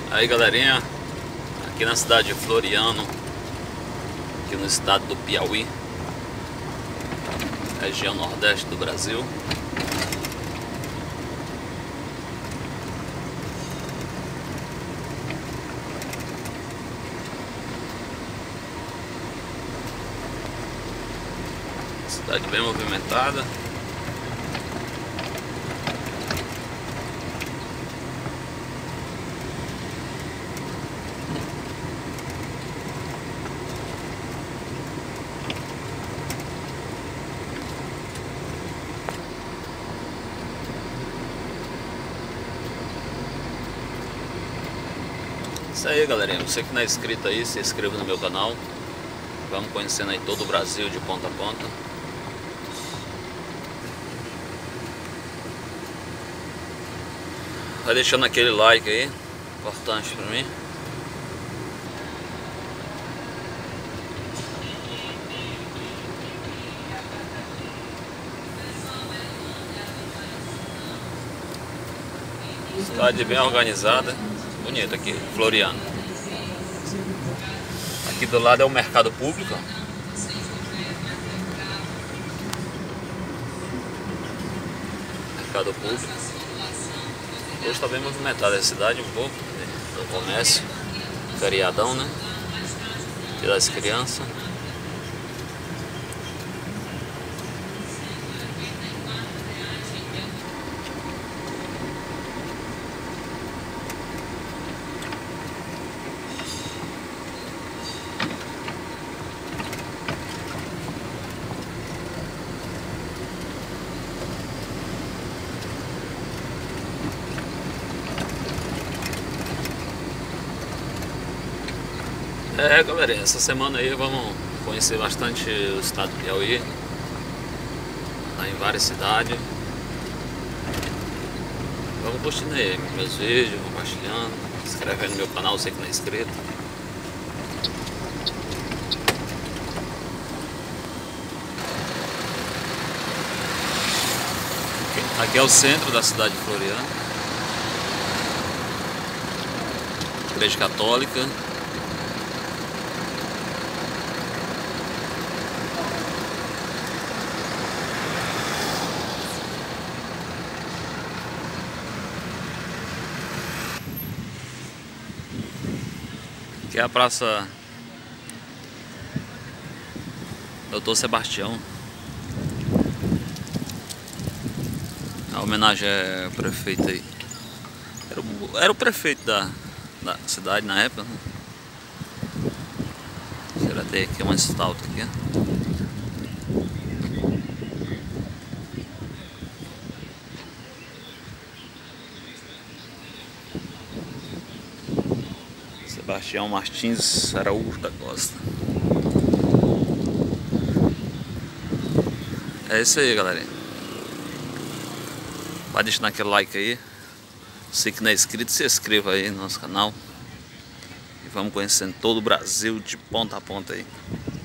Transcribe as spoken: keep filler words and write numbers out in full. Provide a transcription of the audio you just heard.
Aí galerinha, aqui na cidade de Floriano, aqui no estado do Piauí, região nordeste do Brasil. Cidade bem movimentada. Isso aí, galerinha, você que não é inscrito aí, se inscreva no meu canal. Vamos conhecendo aí todo o Brasil de ponta a ponta. Vai deixando aquele like aí, importante pra mim. Cidade bem organizada, bonita aqui, Floriano. Aqui do lado é o mercado público. Mercado público. Hoje está bem movimentada a cidade um pouco, do comércio, feriadão, né? Dia das crianças. É, galera, essa semana aí vamos conhecer bastante o estado do Piauí, tá em várias cidades. Vamos curtindo aí meus vídeos, compartilhando, se inscrevendo no meu canal, você que não é inscrito. Aqui é o centro da cidade de Floriano, Igreja Católica. Aqui é a Praça Doutor Sebastião. A homenagem ao prefeito aí. Era o, era o prefeito da, da cidade na época, né? Deixa eu ter aqui uma estátua aqui. Sebastião Martins Araújo da Costa. É isso aí, galerinha. Vai deixando aquele like aí. Você que não é inscrito, se inscreva aí no nosso canal. E vamos conhecendo todo o Brasil de ponta a ponta aí.